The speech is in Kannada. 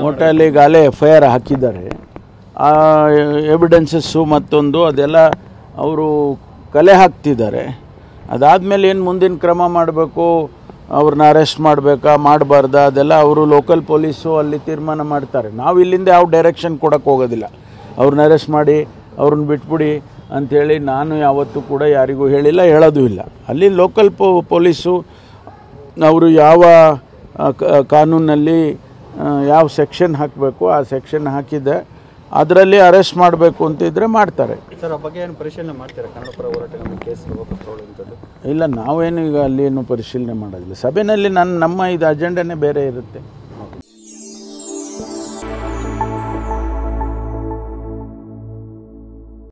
ನೋಟಲ್ಲಿ ಈಗಾಗಲೇ FIR ಹಾಕಿದ್ದಾರೆ. ಆ ಎವಿಡೆನ್ಸಸ್ಸು ಮತ್ತೊಂದು ಅದೆಲ್ಲ ಅವರು ಕಲೆ ಹಾಕ್ತಿದ್ದಾರೆ. ಅದಾದಮೇಲೆ ಏನು ಮುಂದಿನ ಕ್ರಮ ಮಾಡಬೇಕು, ಅವ್ರನ್ನ ಅರೆಸ್ಟ್ ಮಾಡಬೇಕಾ ಮಾಡಬಾರ್ದಾ ಅದೆಲ್ಲ ಅವರು ಲೋಕಲ್ ಪೊಲೀಸು ಅಲ್ಲಿ ತೀರ್ಮಾನ ಮಾಡ್ತಾರೆ. ನಾವು ಇಲ್ಲಿಂದ ಯಾವ ಡೈರೆಕ್ಷನ್ ಕೊಡೋಕ್ಕೆ ಹೋಗೋದಿಲ್ಲ. ಅವ್ರನ್ನ ಅರೆಸ್ಟ್ ಮಾಡಿ ಅವ್ರನ್ನ ಬಿಟ್ಬಿಡಿ ಅಂಥೇಳಿ ನಾನು ಯಾವತ್ತೂ ಕೂಡ ಯಾರಿಗೂ ಹೇಳಿಲ್ಲ, ಹೇಳೋದು ಇಲ್ಲ. ಅಲ್ಲಿ ಲೋಕಲ್ ಪೊಲೀಸು ಅವರು ಯಾವ ಕಾನೂನಲ್ಲಿ ಯಾವ ಸೆಕ್ಷನ್ ಹಾಕಬೇಕು ಆ ಸೆಕ್ಷನ್ ಹಾಕಿದೆ, ಅದರಲ್ಲಿ ಅರೆಸ್ಟ್ ಮಾಡಬೇಕು ಅಂತಿದ್ರೆ ಮಾಡ್ತಾರೆ. ಸರ್, ಆ ಬಗ್ಗೆ ಏನು ಪರಿಶೀಲನೆ ಮಾಡ್ತೀರಾ? ಕನ್ನಡಪರ ಹೋರಾಟಗಾರರ ಕೇಸ್ ವಾಪಸ್ ತಗೊಳ್ಳುವಂಥದ್ದು ಇಲ್ಲ, ನಾವೇನು ಈಗ ಅಲ್ಲಿ ಏನು ಪರಿಶೀಲನೆ ಮಾಡೋದಿಲ್ಲ. ಸಭೆಯಲ್ಲಿ ನಮ್ಮ ಇದು ಅಜೆಂಡನೇ ಬೇರೆ ಇರುತ್ತೆ.